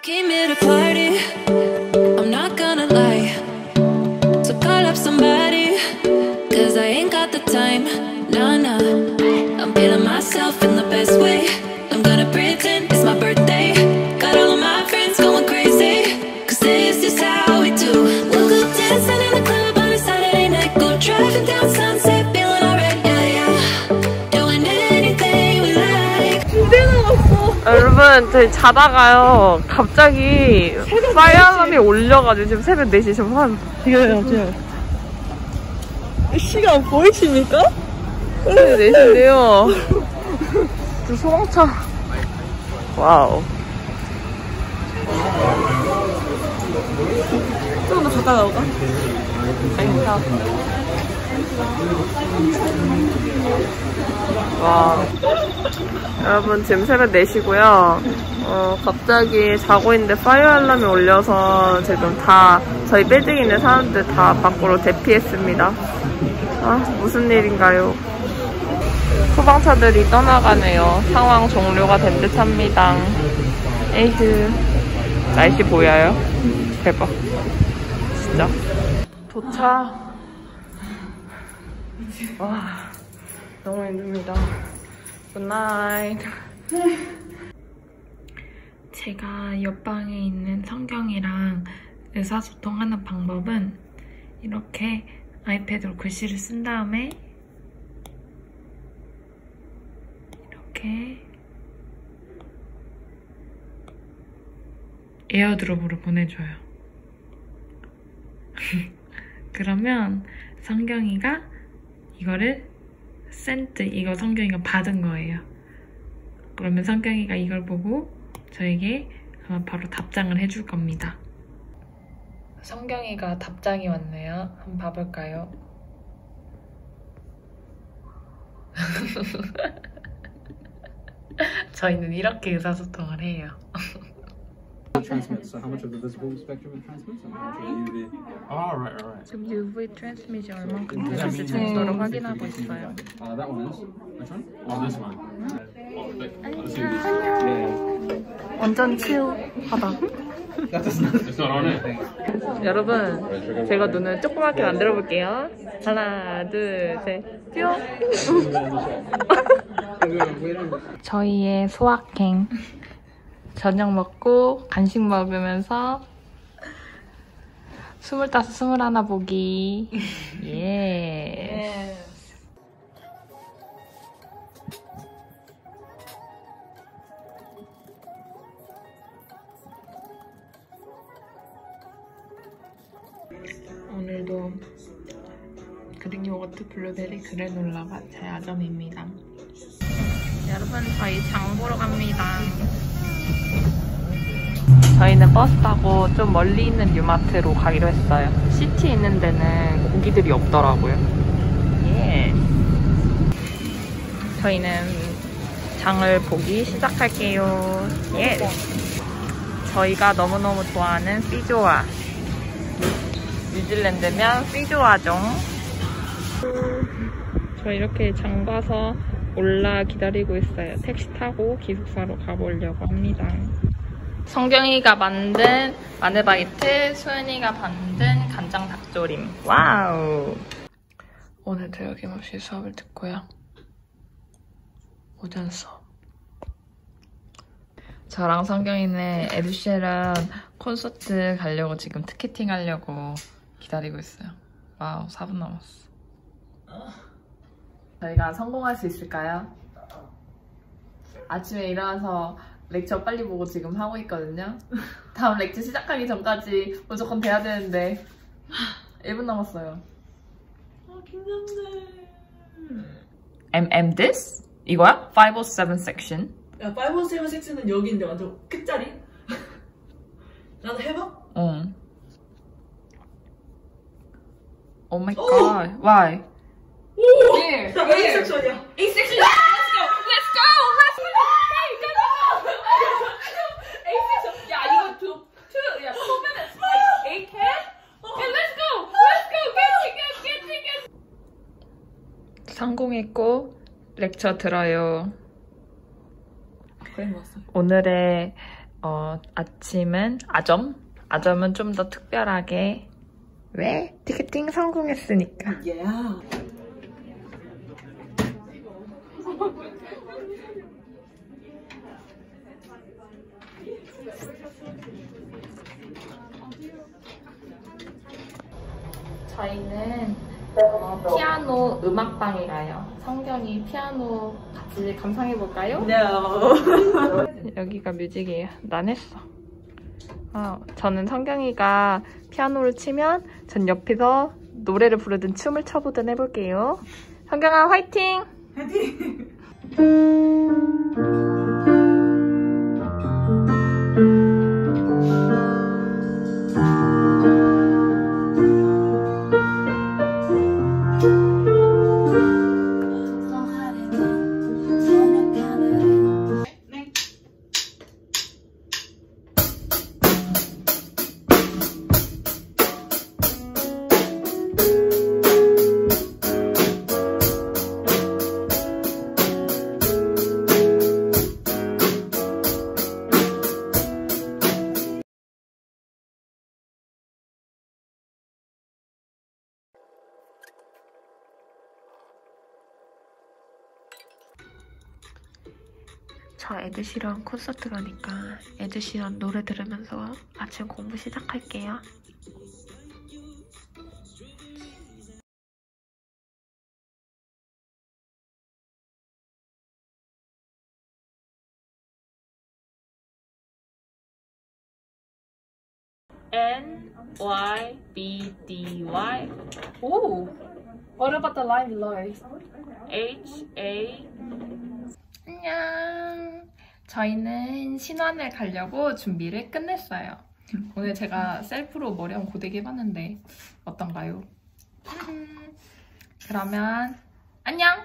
Came here to party, I'm not gonna lie. So call up somebody, cause I ain't got the time. Nah, nah, I'm feeling myself in the best way. I'm gonna pretend it's my birthday. Got all of my friends going crazy, cause this is how we do. We'll go dancing in the club on a Saturday night. Go driving down Sunset, feeling alright, yeah, yeah. Doing anything we like. 여러분, 저희 자다가요 갑자기 파이어 알람이 울려가지고 지금 새벽 4시 지금 한 지금 시간 보이십니까? 새벽 4시인데요. 저 소방차. 와우. 조금 더 가까이 나올까? 아닙니다. 와. 여러분 지금 새벽 4시고요. 갑자기 자고 있는데 파이어 알람이 울려서 지금 다 저희 빌딩에 있는 사람들 다 밖으로 대피했습니다. 아, 무슨 일인가요? 소방차들이 떠나가네요. 상황 종료가 된 듯합니다. 에이드. 날씨 보여요? 대박. 진짜. 도착. 와, 너무 힘듭니다. 굿나잇. 제가 옆방에 있는 성경이랑 의사소통하는 방법은 이렇게 아이패드로 글씨를 쓴 다음에 이렇게 에어드롭으로 보내줘요. 그러면 성경이가 이거를 이거 성경이가 받은 거예요. 그러면 성경이가 이걸 보고 저에게 아마 바로 답장을 해줄 겁니다. 성경이가 답장이 왔네요. 한번 봐볼까요? 저희는 이렇게 의사소통을 해요. Transmit. So how much of the visible spectrum it transmits and how much of the UV? Oh, right. 지금 UV 트랜스미션 얼만큼 되는지 지금 서로 확인하고 있어요. That one is. Which one? Oh, this one. 안녕. 완전 칠하다. It's not on it. 여러분, 제가 눈을 조그맣게 만들어 볼게요. 하나, 둘, 셋, 뿅! 저희의 소확행. 저녁 먹고 간식 먹으면서 25, 21 보기. 예. 오늘도 그릭 요거트 블루베리 그래놀라가 제 아점입니다. 여러분, 저희 장 보러 갑니다. 저희는 버스 타고 좀 멀리 있는 뉴마트로 가기로 했어요. 시티에 있는 데는 고기들이 없더라고요. 예. 저희는 장을 보기 시작할게요. 예. 저희가 너무너무 좋아하는 피조아. 뉴질랜드면 피조아종. 저 이렇게 장 가서 올라 기다리고 있어요. 택시 타고 기숙사로 가보려고 합니다. 성경이가 만든 마늘바게트, 소연이가 만든 간장 닭조림. 와우! 오늘도 여김없이 수업을 듣고요. 오전 수업. 저랑 성경이는 에드시런 콘서트 가려고 지금 티켓팅 하려고 기다리고 있어요. 와우, 4분 남았어. 저희가 성공할 수 있을까요? 아침에 일어나서 렉처 빨리 보고 지금 하고 있거든요. 다음 렉처 시작하기 전까지 무조건 돼야 되는데 1분 남았어요. 긴장돼. this? 이거야? 507 section? 야, 507 섹스는 여기인데 완전 끝자리? 나도 해봐? 응. Oh my god. Why? 오! Here, 나 A 섹션이야. A section. Let's go. Let's go. Let's go. A section. 야, 이거 two, yeah, 2 minutes. Like 8 can? Okay, let's go. Let's go. Get ticket. 성공했고 렉처 들어요. 그래, 왔어. 오늘의 아침은 아점은 좀 더 특별하게. 왜? 티켓팅 성공했으니까. Yeah. 저희는 피아노 음악방이라요. 성경이 피아노 같이 감상해볼까요? No. 여기가 뮤직이에요. 난 했어. 저는 성경이가 피아노를 치면 전 옆에서 노래를 부르든 춤을 춰보든 해볼게요. 성경아 화이팅! 화이팅! 저 에드시런 콘서트 가니까 에드시런 노래 들으면서 아침 공부 시작할게요. NYBDY. 오! What about the line below? HA. 안녕. 저희는 신안을 가려고 준비를 끝냈어요. 오늘 제가 셀프로 머리 한번 고데기 해봤는데 어떤가요? 그러면 안녕!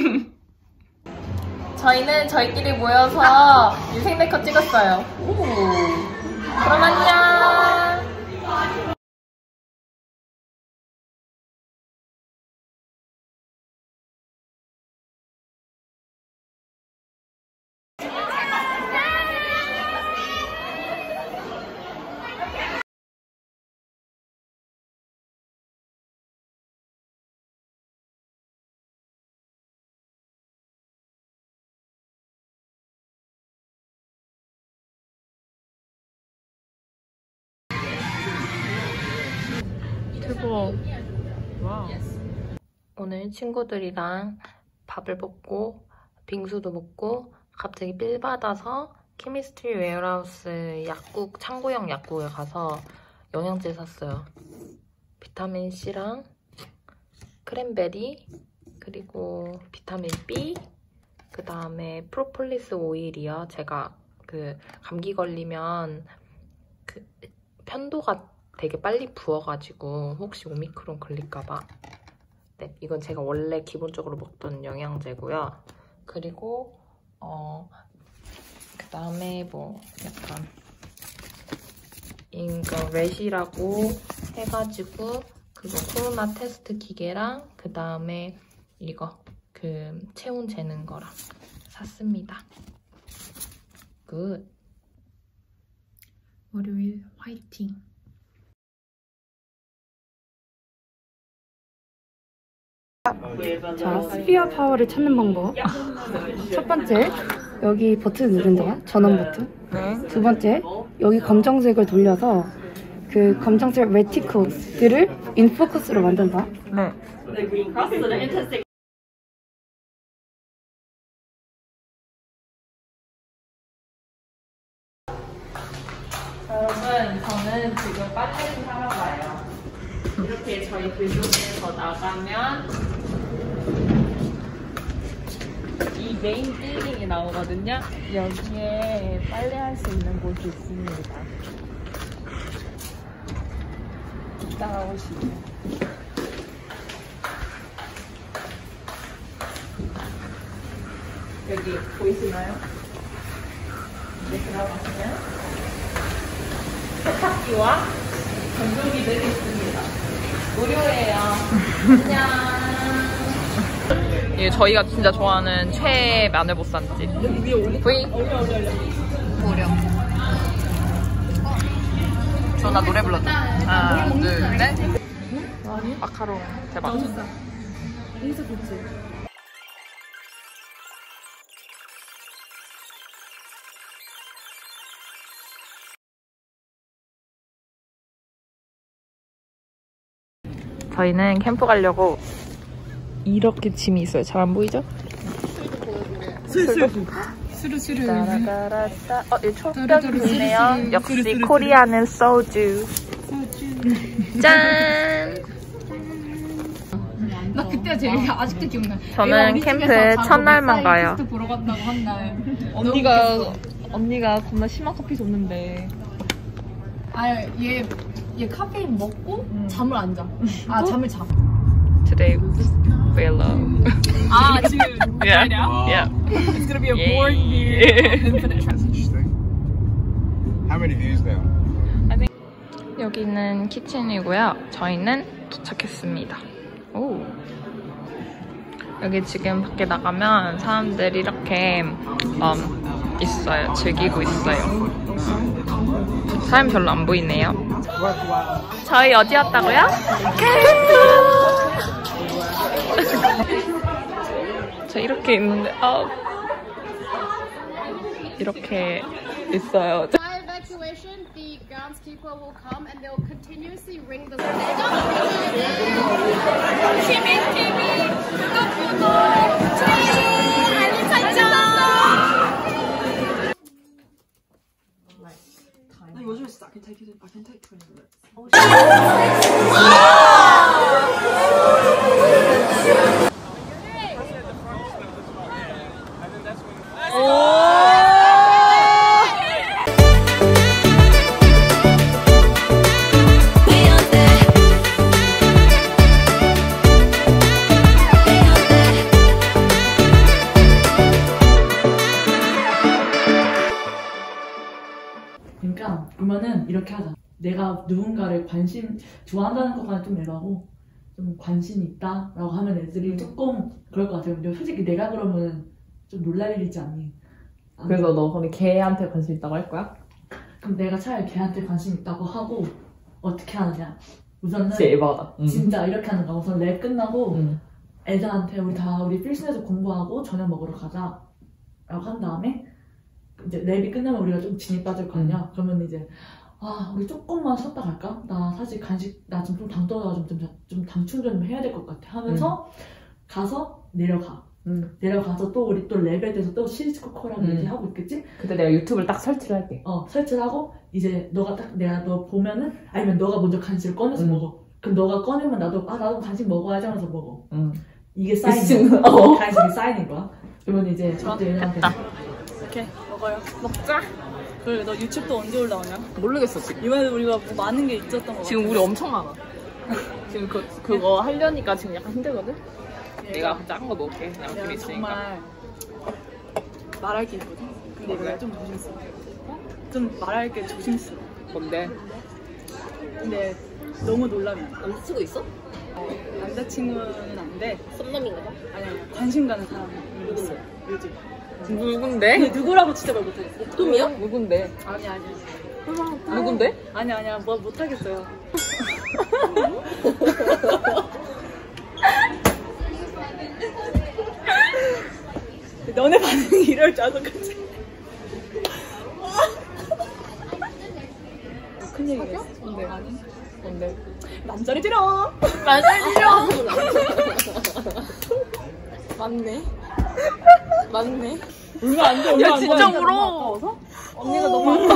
저희는 저희끼리 모여서 유생 메이크업 찍었어요. 오. 그럼 안녕! 뜨거워. 와우. 오늘 친구들이랑 밥을 먹고 빙수도 먹고 갑자기 빌 받아서 케미스트리 웨어하우스 약국 창고형 약국에 가서 영양제 샀어요. 비타민 C랑 크랜베리 그리고 비타민 B 그 다음에 프로폴리스 오일이요. 제가 그 감기 걸리면 그 편도가 되게 빨리 부어가지고 혹시 오미크론 걸릴까봐. 네, 이건 제가 원래 기본적으로 먹던 영양제고요. 그리고 그 다음에 뭐 약간 이거 렛이라고 해가지고 그거 코로나 테스트 기계랑 그 다음에 이거 그 체온 재는 거랑 샀습니다. 굿. 월요일 화이팅. 자, 스피어 파워를 찾는 방법. 첫 번째, 여기 버튼 누른다. 전원 버튼. 네. 두 번째, 여기 검정색을 돌려서 그 검정색 레티클들을 인포커스로 만든다. 네. 여러분, 저는 지금 빨래를 하러 가요. 이렇게 저희 빌딩에서 나가면 이 메인 빌딩이 나오거든요. 여기에 빨래할 수 있는 곳이 있습니다. 따라오시죠. 여기 보이시나요? 네, 들어가시면 세탁기와 건조기들이 있습니다. 무료예요. 안녕. 이게 저희가 진짜 좋아하는 최애 마늘보쌈집. V. 무료. 나 노래 불러줘. 하나, 둘, 셋. 마카롱 대박. 인사 좋지. 저희는 캠프 가려고 이렇게 짐이 있어요. 잘 안 보이죠? 스르스르. 따라따라따. 여기 촉벽이 있네요. 역시 코리아는 소주. 짠! 나 그때 제일 아직도 기억나. 저는 캠프 첫날만 가요. 보러 간다고 한 날. 언니가 겁나 심한 커피 줬는데. 얘 카페인 먹고 잠을 안 자. 잠을 자. Today we alone. 지금 Yeah. Yeah. It's gonna be a boring beer. That's interesting. How many views now? 여기는 키친이고요. 저희는 도착했습니다. 오. 여기 지금 밖에 나가면 사람들이 이렇게 있어요. 즐기고 있어요. 사람 별로 안 보이네요. 저희 어디 왔다고요? 저 이렇게 있는데 이렇게 있어요. Evacuation, the groundskeeper will come and they'll continuously ring the 요즘에 진짜 I can take 20 minutes. 그러니까 그러면은 이렇게 하자. 내가 누군가를 좋아한다는 것과는 좀 애매하고 좀 관심 있다라고 하면 애들이 조금 그럴 것 같아요. 근데 솔직히 내가 그러면 좀 놀랄 일이지 않니? 그래서 너 그럼 걔한테 관심 있다고 할 거야? 그럼 내가 차라리 걔한테 관심 있다고 하고 어떻게 하느냐? 우선은 진짜 에바다. 진짜 이렇게 하는 거야. 우선 랩 끝나고 애들한테 우리 필신에서 공부하고 저녁 먹으러 가자 라고 한 다음에 이제 랩이 끝나면 우리가 좀 진이 빠질 거 아니야? 그러면 이제 우리 조금만 쉬었다 갈까? 나 사실 나 지금 좀 당 떨어져가지고 좀 당 충전 좀 해야 될 것 같아 하면서 가서 내려가. 내려가서 또 우리 또 랩에 대해서 또 시리즈코코라고 얘기하고 있겠지? 그때 내가 유튜브를 딱 설치를 할게. 설치를 하고 이제 너가 딱 내가 너 보면은 아니면 너가 먼저 간식을 꺼내서 먹어. 그럼 너가 꺼내면 나도 간식 먹어야지 하면서 먹어. 이게 쌓이는 거야. 간식이 쌓이는 거야. 그러면 이제 저한테 얘네한테 이렇게 먹어요. 먹자. 그래, 너 유튜브 언제 올라오냐? 모르겠어 지금. 이번에 우리가 뭐 많은 게 있었던 거 같아. 지금 우리 엄청 많아. 지금 그거 하려니까 지금 약간 힘들거든? 내가 작은 거 먹을게. 그냥 내가 좀 있으니까. 정말 말할 게 있거든? 근데 내가 좀 조심스러워. 좀 말할 게 조심스러워. 뭔데? 근데 너무 놀라면 남자친구 있어? 남자친구는 안 돼. 썸남인가 봐? 아니야, 관심 가는 사람이 있어. 요즘. 누군데? 근데 누구라고 진짜 말 못하겠어. 옥돔이야? 누군데? 아니야. 누군데? 아니야. 뭐 못하겠어요. 너네 반응이 이럴 줄 알았어, 그치? 큰 얘기가 있어. 뭔데? 뭔데? 남자를 들어! 맞네. 울면 안 돼, 야, 진짜 울어! 언니가 너무